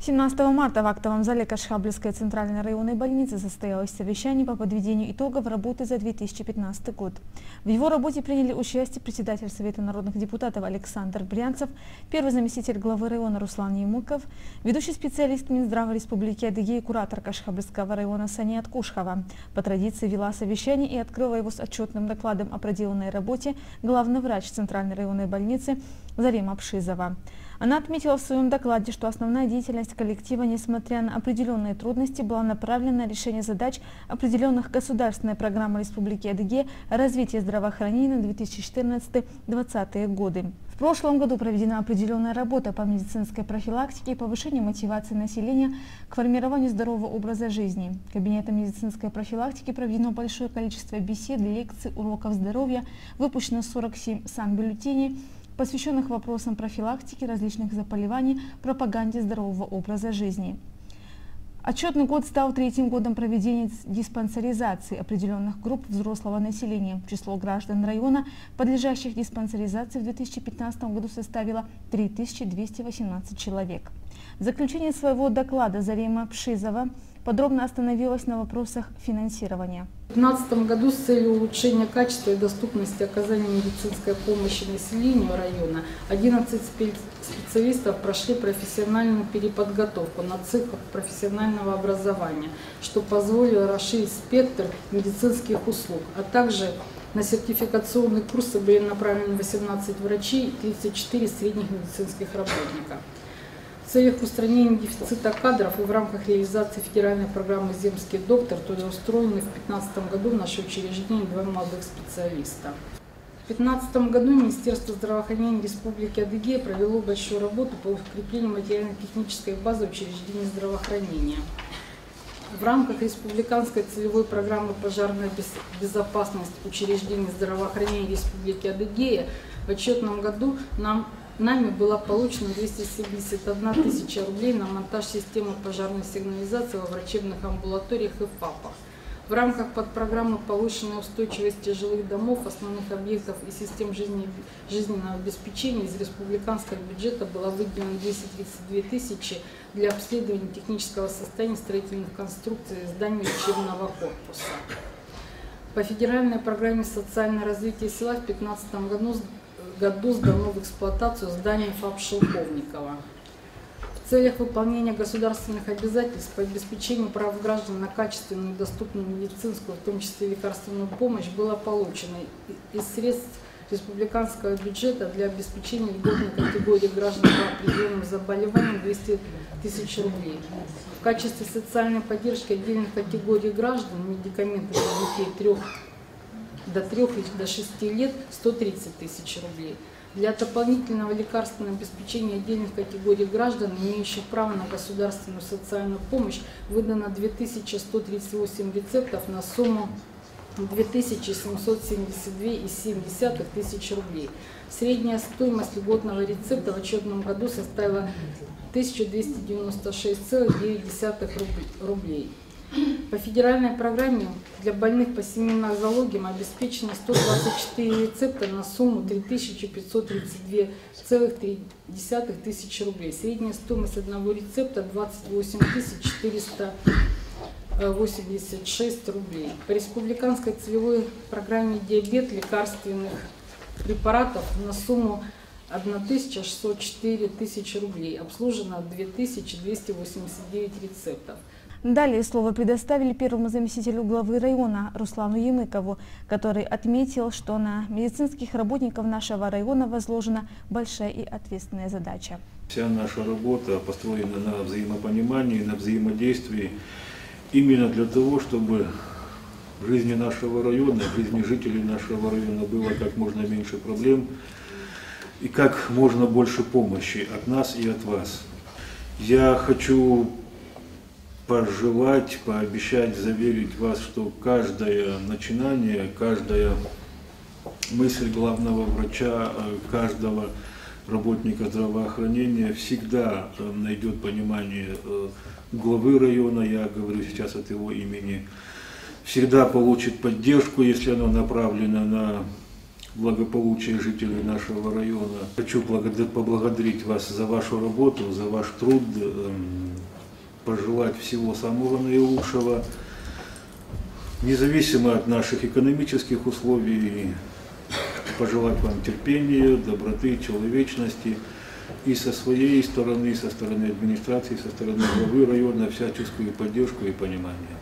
17 марта в актовом зале Кашхабльской центральной районной больницы состоялось совещание по подведению итогов работы за 2015 год. В его работе приняли участие председатель Совета народных депутатов Александр Брянцев, первый заместитель главы района Руслан Емыков, ведущий специалист Минздрава Республики Адыгея, куратор Кашхабльского района Саният Кушхова. По традиции вела совещание и открыла его с отчетным докладом о проделанной работе главный врач Центральной районной больницы Зарима Пшизова. Она отметила в своем докладе, что основная деятельность коллектива, несмотря на определенные трудности, была направлена на решение задач, определенных государственной программой Республики Адыгея развития здравоохранения на 2014-2020 годы. В прошлом году проведена определенная работа по медицинской профилактике и повышению мотивации населения к формированию здорового образа жизни. Кабинетом медицинской профилактики проведено большое количество бесед, лекций, уроков здоровья, выпущено 47 санбюллетеней, посвященных вопросам профилактики различных заболеваний, пропаганде здорового образа жизни. Отчетный год стал третьим годом проведения диспансеризации определенных групп взрослого населения. Число граждан района, подлежащих диспансеризации в 2015 году составило 3218 человек. В заключение своего доклада Зарима Пшизова подробно остановилась на вопросах финансирования. В 2015 году с целью улучшения качества и доступности оказания медицинской помощи населению района 11 специалистов прошли профессиональную переподготовку на циклах профессионального образования, что позволило расширить спектр медицинских услуг, а также на сертификационные курсы были направлены 18 врачей и 34 средних медицинских работника. В целях устранения дефицита кадров и в рамках реализации федеральной программы «Земский доктор» трудоустроены в 2015 году в наше учреждение 2 молодых специалиста. В 2015 году Министерство здравоохранения Республики Адыгея провело большую работу по укреплению материально-технической базы учреждений здравоохранения. В рамках республиканской целевой программы «Пожарная безопасность учреждений здравоохранения Республики Адыгея» в отчетном году нами было получено 271 тысяча рублей на монтаж системы пожарной сигнализации во врачебных амбулаториях и ФАПах. В рамках подпрограммы «Повышенная устойчивость жилых домов, основных объектов и систем жизненного обеспечения» из республиканского бюджета было выделено 232 тысячи для обследования технического состояния строительных конструкций зданий учебного корпуса. По федеральной программе «Социальное развитие села» в 2015 году сдано в эксплуатацию здание ФАП Шелковникова. В целях выполнения государственных обязательств по обеспечению прав граждан на качественную и доступную медицинскую, в том числе лекарственную помощь, было получено из средств республиканского бюджета для обеспечения льготной категории граждан по определенным заболеваниям 200 тысяч рублей. В качестве социальной поддержки отдельных категорий граждан медикаменты для детей до 3 и до 6 лет 130 тысяч рублей. Для дополнительного лекарственного обеспечения отдельных категорий граждан, имеющих право на государственную социальную помощь, выдано 2138 рецептов на сумму 2772,7 тысяч рублей. Средняя стоимость льготного рецепта в отчетном году составила 1296,9 рублей. По федеральной программе для больных по семейным нозологиям обеспечено 124 рецепта на сумму 3532,3 тысячи рублей. Средняя стоимость одного рецепта 28 486 рублей. По республиканской целевой программе «Диабет» лекарственных препаратов на сумму 1604 тысячи рублей. Обслужено 2289 рецептов. Далее слово предоставили первому заместителю главы района Руслану Емыкову, который отметил, что на медицинских работников нашего района возложена большая и ответственная задача. Вся наша работа построена на взаимопонимании, на взаимодействии, именно для того, чтобы в жизни нашего района, в жизни жителей нашего района было как можно меньше проблем и как можно больше помощи от нас и от вас. Я хочу пожелать, пообещать, заверить вас, что каждое начинание, каждая мысль главного врача, каждого работника здравоохранения всегда найдет понимание главы района, я говорю сейчас от его имени, всегда получит поддержку, если оно направлено на благополучие жителей нашего района. Хочу поблагодарить вас за вашу работу, за ваш труд. пожелать всего самого наилучшего, независимо от наших экономических условий, пожелать вам терпения, доброты, человечности и со своей стороны, и со стороны администрации, и со стороны главы района всяческую поддержку и понимание.